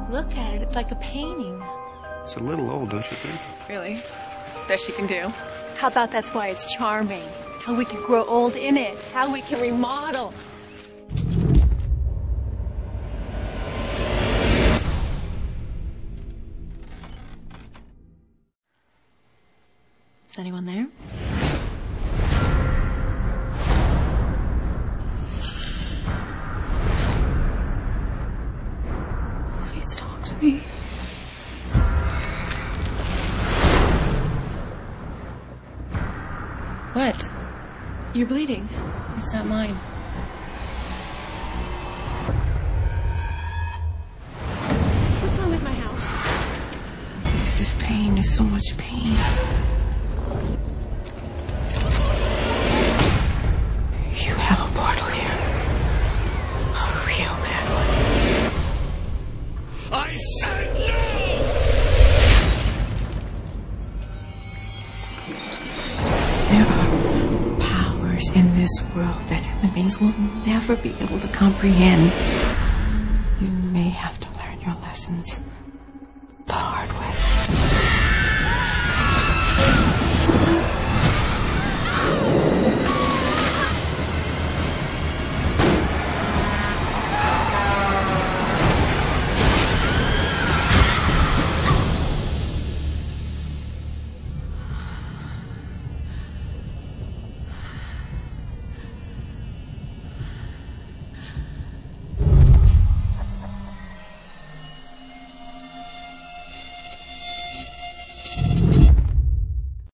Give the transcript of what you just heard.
Look at it. It's like a painting. It's a little old, don't you think? Really? Best you can do. How about that's why it's charming? How we can grow old in it. How we can remodel. Is anyone there? Please talk to me. What? You're bleeding. It's not mine. What's wrong with my house? This is pain. There's so much pain. You have a portal here. A real bad one. I said no! There are powers in this world that human beings will never be able to comprehend. You may have to learn your lessons.